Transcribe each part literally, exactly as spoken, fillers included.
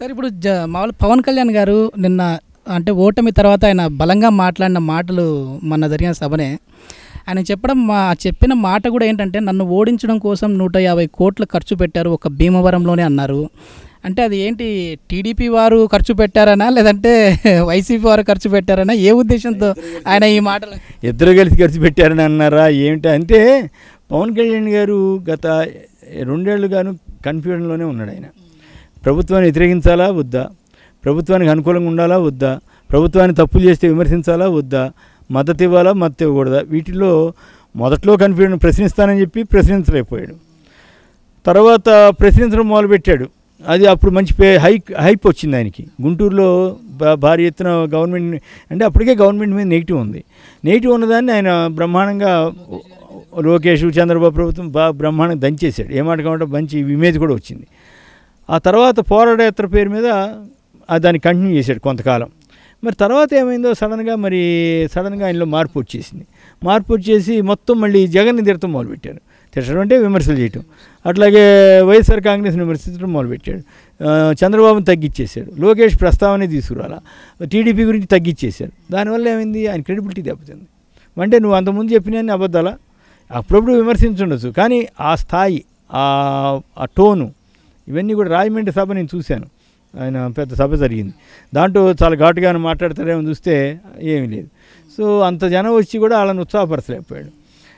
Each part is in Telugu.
సార్ ఇప్పుడు జ మామూలు పవన్ కళ్యాణ్ గారు నిన్న అంటే ఓటమి తర్వాత ఆయన బలంగా మాట్లాడిన మాటలు మొన్న జరిగిన సభనే ఆయన చెప్పడం మా చెప్పిన మాట కూడా ఏంటంటే నన్ను ఓడించడం కోసం నూట యాభై కోట్లు ఖర్చు పెట్టారు ఒక భీమవరంలోనే అన్నారు. అంటే అది ఏంటి టీడీపీ వారు ఖర్చు పెట్టారనా లేదంటే వైసీపీ వారు ఖర్చు పెట్టారనా? ఏ ఉద్దేశంతో ఆయన ఈ మాటలు ఇద్దరు కలిసి ఖర్చు పెట్టారని అన్నారా ఏమిటి అంటే పవన్ కళ్యాణ్ గారు గత రెండేళ్లుగాను కన్ఫ్యూజన్లోనే ఉన్నాడు. ఆయన ప్రభుత్వాన్ని వ్యతిరేకించాలా వద్దా, ప్రభుత్వానికి అనుకూలంగా ఉండాలా వద్దా, ప్రభుత్వాన్ని తప్పులు చేస్తే విమర్శించాలా వద్దా, మద్దతు ఇవ్వాలా మద్దతు ఇవ్వకూడదా, వీటిలో మొదట్లో కన్ఫ్యూజన్ ప్రశ్నిస్తానని చెప్పి ప్రశ్నించలేకపోయాడు. తర్వాత ప్రశ్నించడం మొదలుపెట్టాడు. అది అప్పుడు మంచి పే హైక్ హైప్ వచ్చింది ఆయనకి. గుంటూరులో భారీ ఎత్తున గవర్నమెంట్ అంటే అప్పటికే గవర్నమెంట్ మీద నెగిటివ్ ఉంది. నెగిటివ్ ఉన్నదాన్ని ఆయన బ్రహ్మాండంగా లోకేష్ చంద్రబాబు ప్రభుత్వం బాగా బ్రహ్మాండంగా దంచేశాడు. ఏమాట కాబట్టి మంచి ఇమేజ్ కూడా వచ్చింది. ఆ తర్వాత పోరాటయాత్ర పేరు మీద దాన్ని కంటిన్యూ చేశాడు కొంతకాలం. మరి తర్వాత ఏమైందో సడన్గా మరి సడన్గా ఆయనలో మార్పు వచ్చేసింది. మార్పు వచ్చేసి మొత్తం మళ్ళీ జగన్ని తిడతాం మొదలుపెట్టారు. తిట్టడం అంటే విమర్శలు చేయటం. అట్లాగే వైఎస్ఆర్ కాంగ్రెస్ని విమర్శించడం మొదలుపెట్టాడు. చంద్రబాబుని తగ్గించేశాడు. లోకేష్ ప్రస్తావనే తీసుకురాలా, టీడీపీ గురించి తగ్గించేశాడు. దానివల్ల ఏమైంది, ఆయన క్రెడిబిలిటీ దెబ్బతింది. అంటే నువ్వు అంతకుముందు చెప్పిన అబద్ధాలా, అప్పుడప్పుడు విమర్శించుండొచ్చు, కానీ ఆ స్థాయి ఆ టోను ఇవన్నీ కూడా రాజమండ్రి సభ నేను చూశాను. ఆయన పెద్ద సభ జరిగింది. దాంట్లో చాలా ఘాటుగానే మాట్లాడతారేమో చూస్తే ఏమీ లేదు. సో అంత జనం వచ్చి కూడా వాళ్ళని ఉత్సాహపరచలేకపోయాడు.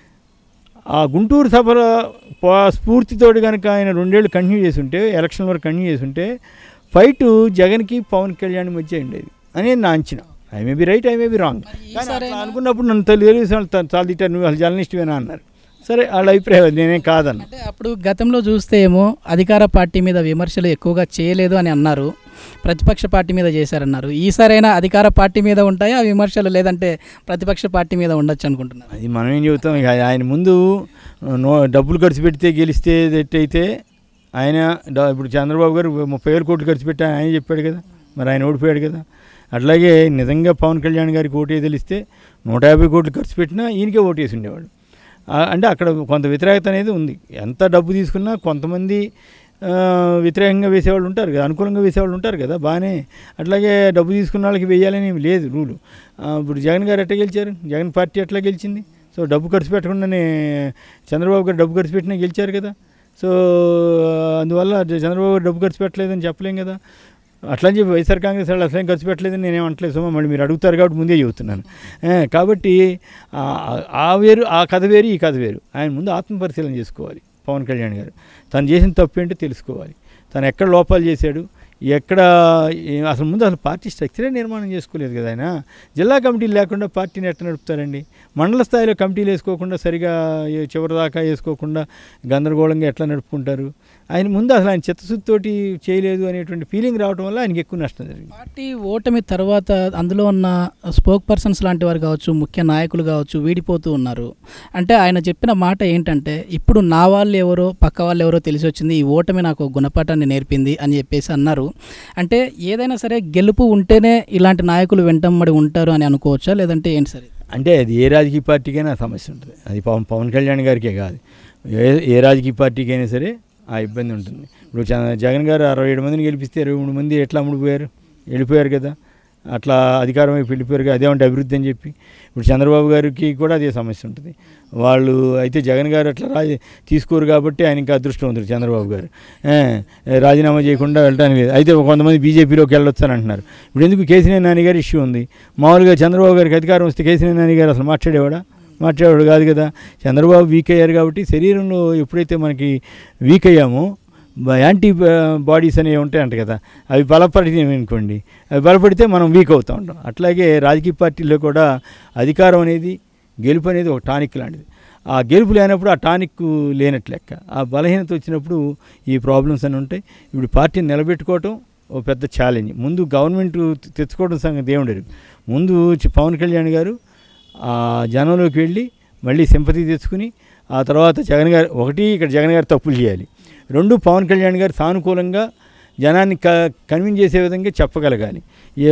ఆ గుంటూరు సభలో స్ఫూర్తితోటి కనుక ఆయన రెండేళ్ళు కంటిన్యూ చేసి ఉంటే, ఎలక్షన్ వరకు కంటిన్యూ చేసి ఉంటే ఫైటు జగన్కి పవన్ కళ్యాణ్ మధ్య ఉండేది అనేది నా అంచనా. I may be right, I may be wrong. కానీ అనుకున్నప్పుడు నన్ను తెలుగుదేశం చాలా తిట్టారు, నువ్వు అసలు జర్నలిస్ట్వేనా అన్నారు. సరే వాళ్ళ అభిప్రాయం, నేనేం కాదన్న. అంటే అప్పుడు గతంలో చూస్తే ఏమో అధికార పార్టీ మీద విమర్శలు ఎక్కువగా చేయలేదు అని అన్నారు, ప్రతిపక్ష పార్టీ మీద చేశారన్నారు. ఈసారైనా అధికార పార్టీ మీద ఉంటాయా ఆ విమర్శలు, లేదంటే ప్రతిపక్ష పార్టీ మీద ఉండొచ్చు అనుకుంటున్నారు? అది మనం ఏం చెబుతాం. ఆయన ముందు నో డబ్బులు ఖర్చు పెడితే గెలిస్తే ఎట్టయితే ఆయన ఇప్పుడు చంద్రబాబు గారు ముప్పై వేల కోట్లు ఖర్చు పెట్టి ఆయన చెప్పాడు కదా, మరి ఆయన ఓడిపోయాడు కదా. అట్లాగే నిజంగా పవన్ కళ్యాణ్ గారికి ఓటే తెలిస్తే నూట యాభై కోట్లు ఖర్చు పెట్టినా ఈయనకే ఓటేసి ఉండేవాడు. అంటే అక్కడ కొంత వ్యతిరేకత అనేది ఉంది. ఎంత డబ్బు తీసుకున్నా కొంతమంది వ్యతిరేకంగా వేసేవాళ్ళు ఉంటారు కదా, అనుకూలంగా వేసేవాళ్ళు ఉంటారు కదా, బాగానే. అట్లాగే డబ్బు తీసుకున్న వాళ్ళకి వేయాలని ఏమి లేదు రూలు. ఇప్పుడు జగన్ గారు ఎట్లా గెలిచారు, జగన్ పార్టీ ఎట్లా గెలిచింది? సో డబ్బు ఖర్చు పెట్టకుండానే చంద్రబాబు గారు డబ్బు ఖర్చు పెట్టినా గెలిచారు కదా. సో అందువల్ల చంద్రబాబు గారు డబ్బు ఖర్చు పెట్టలేదని చెప్పలేం కదా. అట్లా అని చెప్పి వైఎస్ఆర్ కాంగ్రెస్ వాళ్ళు అసలేం ఖర్చు పెట్టలేదని నేనేం అంటలేదు సుమా, మళ్ళీ మీరు అడుగుతారు కాబట్టి ముందే చెబుతున్నాను. కాబట్టి ఆ వేరు ఆ కథ వేరు ఈ కథ వేరు. ఆయన ముందు ఆత్మపరిశీలన చేసుకోవాలి పవన్ కళ్యాణ్ గారు. తను చేసిన తప్పు ఏంటో తెలుసుకోవాలి, తను ఎక్కడ లోపాలు చేశాడు, ఎక్కడ అసలు ముందు అసలు పార్టీ స్ట్రక్చరే నిర్మాణం చేసుకోలేదు కదా ఆయన. జిల్లా కమిటీలు లేకుండా పార్టీని ఎట్లా నడుపుతారండి? మండల స్థాయిలో కమిటీలు వేసుకోకుండా, సరిగా చివరి దాకా వేసుకోకుండా గందరగోళంగా ఎట్లా నడుపుకుంటారు? ఆయన ముందు అసలు ఆయన చిత్తశుద్ధితోటి చేయలేదు అనేటువంటి ఫీలింగ్ రావడం వల్ల ఆయనకి ఎక్కువ నష్టం జరిగింది. పార్టీ ఓటమి తర్వాత అందులో ఉన్న స్పోక్ పర్సన్స్ లాంటి వారు కావచ్చు, ముఖ్య నాయకులు కావచ్చు, వీడిపోతూ ఉన్నారు. అంటే ఆయన చెప్పిన మాట ఏంటంటే, ఇప్పుడు నా వాళ్ళు ఎవరో పక్క వాళ్ళు ఎవరో తెలిసి వచ్చింది, ఈ ఓటమి నాకు గుణపాఠాన్ని నేర్పింది అని చెప్పేసి అన్నారు. అంటే ఏదైనా సరే గెలుపు ఉంటేనే ఇలాంటి నాయకులు వెంటబడి ఉంటారు అని అనుకోవచ్చా, లేదంటే ఏంటి సరే? అంటే అది ఏ రాజకీయ పార్టీకైనా సమస్య ఉంటుంది. అది పవన్ పవన్ కళ్యాణ్ గారికే కాదు, ఏ ఏ రాజకీయ పార్టీకైనా సరే ఆ ఇబ్బంది ఉంటుంది. ఇప్పుడు జగన్ గారు అరవై ఏడు మందిని గెలిపిస్తే ఇరవై మూడు మంది ఎట్లా అమ్ముడిపోయారు, వెళ్ళిపోయారు కదా. అట్లా అధికారం వైపు వెళ్ళిపోయారు కదా, అదేమంటే అభివృద్ధి అని చెప్పి. ఇప్పుడు చంద్రబాబు గారికి కూడా అదే సమస్య ఉంటుంది. వాళ్ళు అయితే జగన్ గారు అట్లా రాజీ తీసుకోరు కాబట్టి ఆయన ఇంకా అదృష్టం ఉంటుంది. చంద్రబాబు గారు రాజీనామా చేయకుండా వెళ్ళడానికి లేదు. అయితే కొంతమంది బీజేపీలోకి వెళ్ళొచ్చు అని అంటున్నారు. ఇప్పుడు ఎందుకు కేసీఆర్ నాని గారి ఇష్యూ ఉంది. మామూలుగా చంద్రబాబు గారికి అధికారం వస్తే కేసీఆర్ నాని గారు అసలు మాట్లాడేవాడా? మాట్లాడేవాడు కాదు కదా. చంద్రబాబు వీక్ అయ్యారు కాబట్టి శరీరంలో ఎప్పుడైతే మనకి వీక్ అయ్యామో యాంటీ బాడీస్ అనేవి ఉంటాయంట కదా, అవి బలపడితే అనుకోండి, అవి బలపడితే మనం వీక్ అవుతూ ఉంటాం. అట్లాగే రాజకీయ పార్టీల్లో కూడా అధికారం అనేది, గెలుపు అనేది ఒక టానిక్ లాంటిది. ఆ గెలుపు లేనప్పుడు ఆ టానిక్ లేనట్లు లెక్క. ఆ బలహీనత వచ్చినప్పుడు ఈ ప్రాబ్లమ్స్ అని ఉంటాయి. ఇప్పుడు పార్టీని నిలబెట్టుకోవటం ఒక పెద్ద ఛాలెంజ్. ముందు గవర్నమెంట్ తెచ్చుకోవడం సంగతి ఏముండదు. ముందు పవన్ కళ్యాణ్ గారు ఆ జనంలోకి వెళ్ళి మళ్ళీ సింపతి తెచ్చుకుని, ఆ తర్వాత జగన్ గారు ఒకటి ఇక్కడ జగన్ గారు తప్పులు చేయాలి, రెండు పవన్ కళ్యాణ్ గారు సానుకూలంగా జనాన్ని క కన్విన్స్ చేసే విధంగా చెప్పగలగాలి.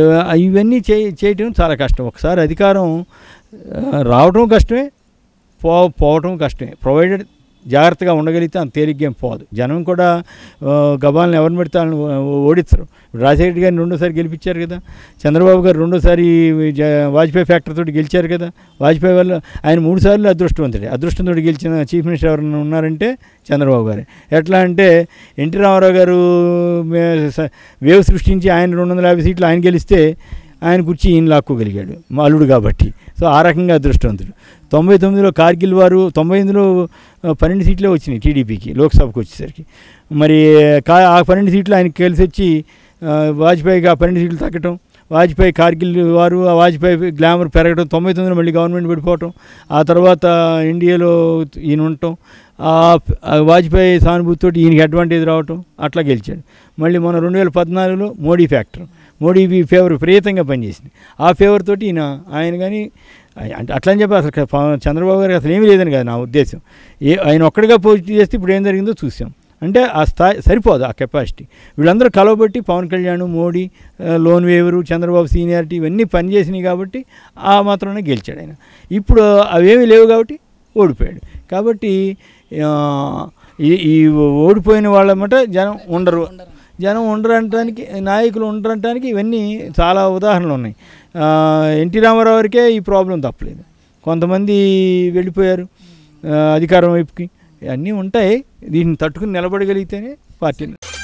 ఇవన్నీ చే చేయటం చాలా కష్టం. ఒకసారి అధికారం రావటం కష్టమే, పో పోవటం కష్టమే. ప్రొవైడెడ్ జాగ్రత్తగా ఉండగలిగితే అంత తేలిగ్గా పోదు. జనం కూడా గబాలను ఎవరిని పెడితే ఓడిస్తారు. రాజశేఖర్ గారిని రెండోసారి గెలిపించారు కదా, చంద్రబాబు గారు రెండోసారి వాజ్పేయి ఫ్యాక్టర్ తోటి గెలిచారు కదా. వాజ్పేయి వల్ల ఆయన మూడు సార్లు అదృష్టవంతుడే. అదృష్టంతో గెలిచిన చీఫ్ మినిస్టర్ ఎవరైనా ఉన్నారంటే చంద్రబాబు గారే. ఎట్లా అంటే ఎన్టీ రామారావు గారు వేవ్ సృష్టించి ఆయన రెండు వందల యాభై సీట్లు ఆయన గెలిస్తే ఆయన కుర్చీ ఈయన లాక్కోగలిగాడు, మా అల్లుడు కాబట్టి. సో ఆ రకంగా అదృష్టవంతుడు. తొంభై తొమ్మిదిలో కార్గిల్ వారు తొంభై ఎనిమిదిలో పన్నెండు సీట్లే వచ్చినాయి టీడీపీకి లోక్సభకు వచ్చేసరికి. మరి కా ఆ పన్నెండు సీట్లు ఆయనకి కలిసి వచ్చి వాజ్పేయికి ఆ పన్నెండు సీట్లు తగ్గటం, వాజ్పేయి కార్గిల్ వారు ఆ వాజ్పేయి గ్లామర్ పెరగడం, తొంభై తొమ్మిదిలో మళ్ళీ గవర్నమెంట్ పడిపోవటం, ఆ తర్వాత ఇండియాలో ఈయన ఉండటం, వాజ్పేయి సానుభూతితో ఈయనకి అడ్వాంటేజ్ రావటం, అట్లా గెలిచాడు. మళ్ళీ మొన్న రెండు వేల పద్నాలుగులో మోడీ ఫ్యాక్టర్, మోడీ ఫేవర్ విపరీతంగా పనిచేసింది. ఆ ఫేవర్ తోటి ఈయన ఆయన కానీ అంటే అట్లా అని చెప్పి అసలు చంద్రబాబు గారికి అసలు ఏమీ లేదని కాదు నా ఉద్దేశం. ఏ ఆయన ఒక్కడిగా పోటీ చేస్తే ఇప్పుడు ఏం జరిగిందో చూసాం. అంటే ఆ స్థాయి సరిపోదు, ఆ కెపాసిటీ. వీళ్ళందరూ కలవబట్టి Pawan Kalyan, Modi, loan waiver, Chandrababu seniority ఇవన్నీ పనిచేసినాయి కాబట్టి ఆ మాత్రమే గెలిచాడు ఆయన. ఇప్పుడు అవేమీ లేవు కాబట్టి ఓడిపోయాడు. కాబట్టి ఈ ఈ ఓడిపోయిన వాళ్ళమాట జనం ఉండరు, జనం ఉండరంటానికి, నాయకులు ఉండరంటానికి ఇవన్నీ చాలా ఉదాహరణలు ఉన్నాయి. ఎన్టీ రామారావు వారికే ఈ ప్రాబ్లం తప్పలేదు. కొంతమంది వెళ్ళిపోయారు అధికారం వైపుకి, అన్నీ ఉంటాయి. దీన్ని తట్టుకుని నిలబడగలిగితేనే పార్టీ